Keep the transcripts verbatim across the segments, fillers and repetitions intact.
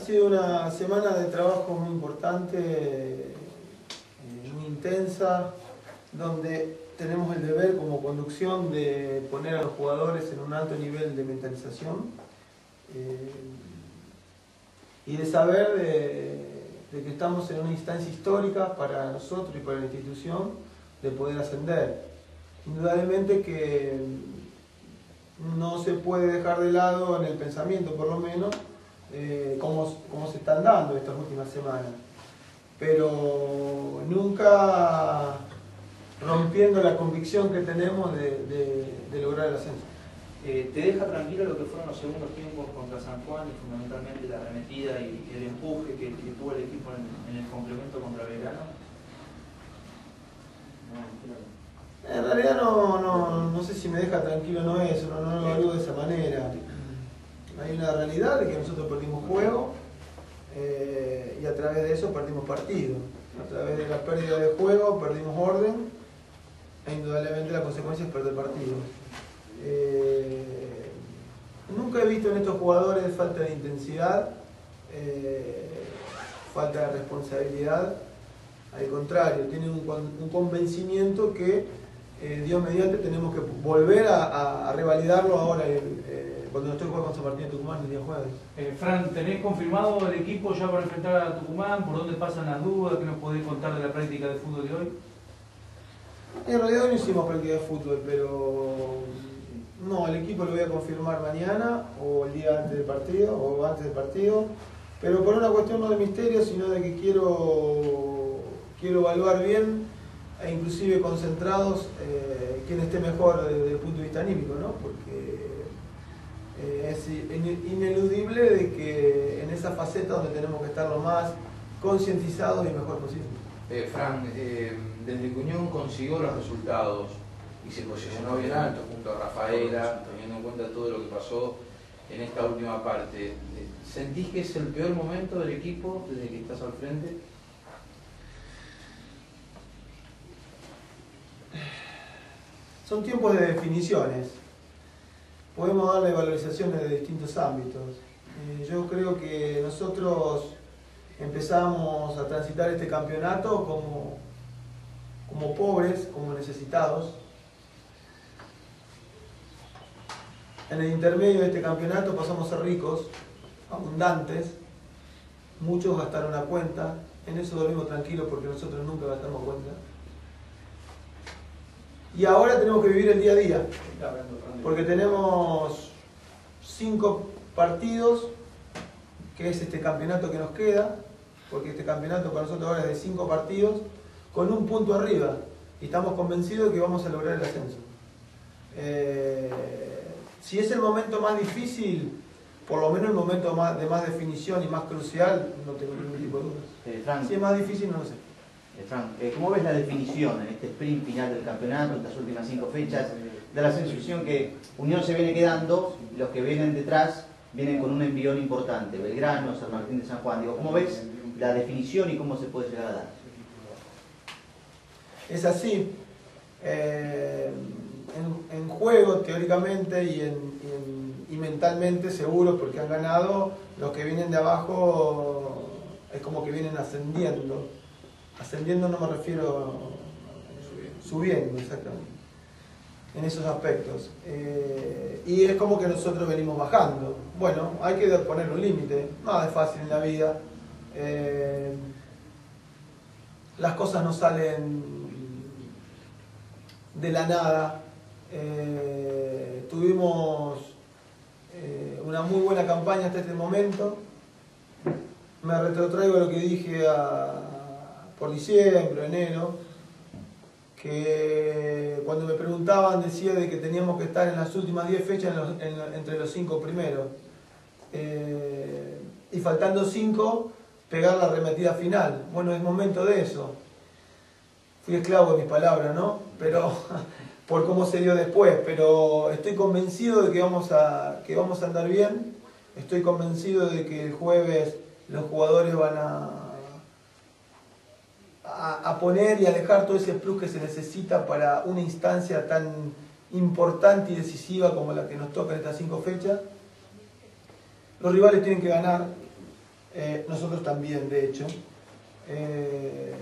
sido una semana de trabajo muy importante, eh, muy intensa, donde tenemos el deber como conducción de poner a los jugadores en un alto nivel de mentalización eh, y de saber de, de que estamos en una instancia histórica para nosotros y para la institución de poder ascender. Indudablemente que no se puede dejar de lado en el pensamiento, por lo menos, eh, cómo, cómo se están dando estas últimas semanas. Pero nunca rompiendo la convicción que tenemos de, de, de lograr el ascenso. Eh, ¿Te deja tranquilo lo que fueron los segundos tiempos contra San Juan y fundamentalmente la arremetida y el empuje que, que tuvo el equipo en, en el complemento contra Belgrano? En realidad no, no, no sé si me deja tranquilo, no es, no, no lo evalúo de esa manera. Hay una realidad de que nosotros perdimos juego eh, y a través de eso perdimos partido. A través de la pérdida de juego perdimos orden e indudablemente la consecuencia es perder partido. Eh, nunca he visto en estos jugadores falta de intensidad, eh, falta de responsabilidad. Al contrario, tienen un, un convencimiento que Eh, Dios mediante tenemos que volver a, a, a revalidarlo ahora el, eh, cuando nos toque jugar con San Martín de Tucumán el día jueves. Eh, Fran, ¿tenés confirmado el equipo ya para enfrentar a Tucumán? ¿Por dónde pasan las dudas? ¿Qué nos podés contar de la práctica de fútbol de hoy? En realidad no hicimos práctica de fútbol, pero no, el equipo lo voy a confirmar mañana o el día antes del partido o antes del partido, pero por una cuestión no de misterio, sino de que quiero, quiero evaluar bien e inclusive concentrados eh, quien esté mejor desde el punto de vista anímico, ¿no? Porque eh, es ineludible de que en esa faceta donde tenemos que estar lo más concientizados y mejor posible. Eh, Fran, eh, desde Cuñón consiguió los resultados y se posicionó bien alto junto a Rafaela, teniendo en cuenta todo lo que pasó en esta última parte. ¿Sentís que es el peor momento del equipo desde que estás al frente? Son tiempos de definiciones. Podemos darle valorizaciones de distintos ámbitos. Eh, yo creo que nosotros empezamos a transitar este campeonato como, como pobres, como necesitados. En el intermedio de este campeonato pasamos a ser ricos, abundantes. Muchos gastaron a cuenta. En eso dormimos tranquilos porque nosotros nunca gastamos a cuenta. Y ahora tenemos que vivir el día a día, porque tenemos cinco partidos, que es este campeonato que nos queda, porque este campeonato para nosotros ahora es de cinco partidos, con un punto arriba, y estamos convencidos de que vamos a lograr el ascenso. Eh, si es el momento más difícil, por lo menos el momento más, de más definición y más crucial, no tengo ningún tipo de dudas. Eh, Fran, si es más difícil, no lo sé. Eh, Fran, eh, ¿cómo ves la definición en este sprint final del campeonato, en estas últimas cinco fechas? Da la sensación que Unión se viene quedando, los que vienen detrás vienen con un envión importante, Belgrano, San Martín de San Juan. Digo, ¿cómo ves la definición y cómo se puede llegar a dar? Es así. Eh, en, en juego, teóricamente y, en, y, en, y mentalmente, seguro, porque han ganado, los que vienen de abajo es como que vienen ascendiendo. Ascendiendo no me refiero a subiendo, exactamente, en esos aspectos. Eh, y es como que nosotros venimos bajando. Bueno, hay que poner un límite, nada es fácil en la vida. Eh, las cosas no salen de la nada. Eh, tuvimos eh, una muy buena campaña hasta este momento. Me retrotraigo a lo que dije a por diciembre, enero, que cuando me preguntaban decía de que teníamos que estar en las últimas diez fechas en los, en, entre los cinco primeros. Eh, y faltando cinco, pegar la arremetida final. Bueno, es momento de eso. Fui esclavo de mis palabras, ¿no? Pero por cómo se dio después. Pero estoy convencido de que vamos a, que vamos a andar bien. Estoy convencido de que el jueves los jugadores van a A, a poner y a dejar todo ese plus que se necesita para una instancia tan importante y decisiva como la que nos toca en estas cinco fechas. Los rivales tienen que ganar, eh, nosotros también, de hecho. Eh,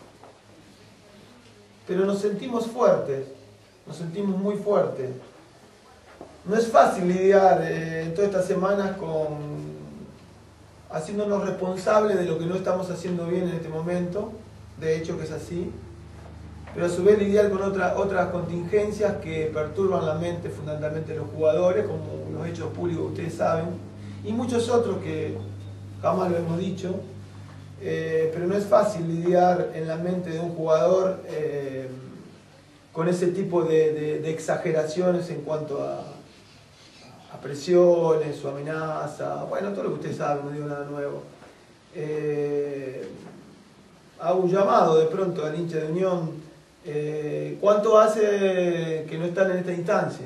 pero nos sentimos fuertes, nos sentimos muy fuertes. No es fácil lidiar eh, todas estas semanas con haciéndonos responsables de lo que no estamos haciendo bien en este momento, de hecho que es así, pero a su vez lidiar con otra, otras contingencias que perturban la mente fundamentalmente de los jugadores, como los hechos públicos que ustedes saben, y muchos otros que jamás lo hemos dicho, eh, pero no es fácil lidiar en la mente de un jugador eh, con ese tipo de, de, de exageraciones en cuanto a a presiones, su amenaza, bueno, todo lo que ustedes saben, no digo nada nuevo. Eh, hago un llamado de pronto al hincha de Unión. Eh, ¿Cuánto hace que no están en esta instancia?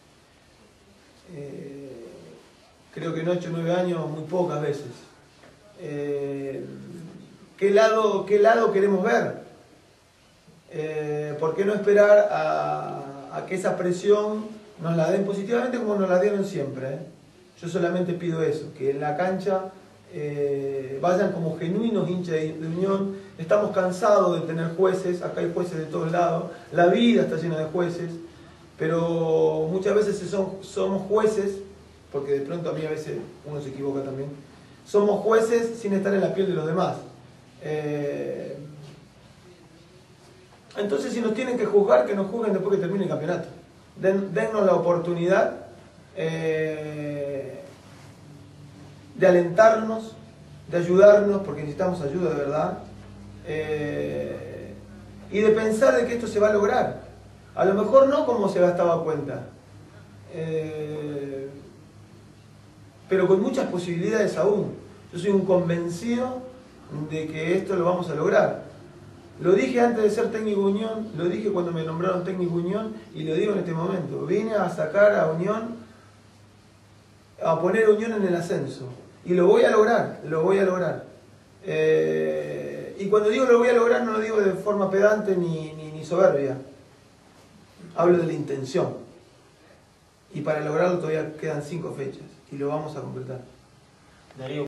Eh, creo que en ocho o nueve años, muy pocas veces. Eh, ¿qué, lado, ¿Qué lado queremos ver? Eh, ¿Por qué no esperar a, a que esa presión nos la den positivamente como nos la dieron siempre? ¿eh? Yo solamente pido eso, que en la cancha eh, vayan como genuinos hinchas de, de Unión. Estamos cansados de tener jueces, acá hay jueces de todos lados, la vida está llena de jueces, pero muchas veces son, somos jueces, porque de pronto a mí a veces uno se equivoca también, somos jueces sin estar en la piel de los demás. Eh, entonces si nos tienen que juzgar, que nos juzguen después que termine el campeonato. Den, dennos la oportunidad eh, de alentarnos, de ayudarnos, porque necesitamos ayuda de verdad, eh, y de pensar de que esto se va a lograr. A lo mejor no como se gastaba cuenta, eh, pero con muchas posibilidades aún. Yo soy un convencido de que esto lo vamos a lograr. Lo dije antes de ser técnico de Unión, lo dije cuando me nombraron técnico de Unión y lo digo en este momento. Vine a sacar a Unión, a poner a Unión en el ascenso. Y lo voy a lograr, lo voy a lograr. Eh, y cuando digo lo voy a lograr no lo digo de forma pedante ni, ni, ni soberbia. Hablo de la intención. Y para lograrlo todavía quedan cinco fechas y lo vamos a completar. Darío.